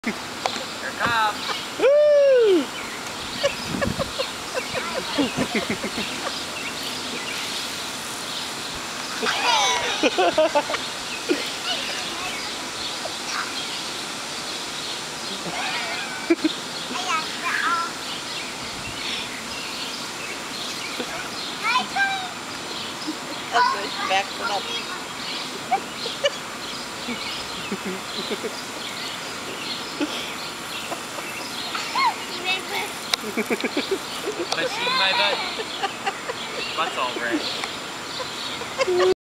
Here it comes. Woo! Backs it up. Wanna see my butt? Butt's all red.